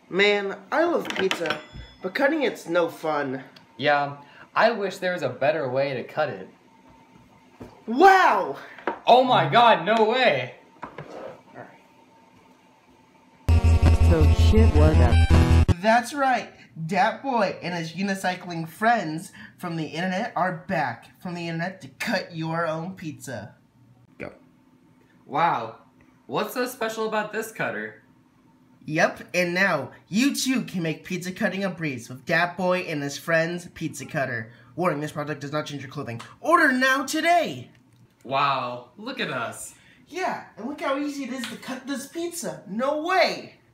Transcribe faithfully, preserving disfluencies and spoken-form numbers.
Man, I love pizza, but cutting it's no fun. Yeah, I wish there was a better way to cut it. Wow! Oh my god, no way! So shit what up? That's right, Dat Boi and his unicycling friends from the internet are back from the internet to cut your own pizza. Go. Wow, what's so special about this cutter? Yep, and now you too can make pizza cutting a breeze with Dat Boi and his friends Pizza Cutter. Warning, this product does not change your clothing. Order now today! Wow, look at us. Yeah, and look how easy it is to cut this pizza. No way!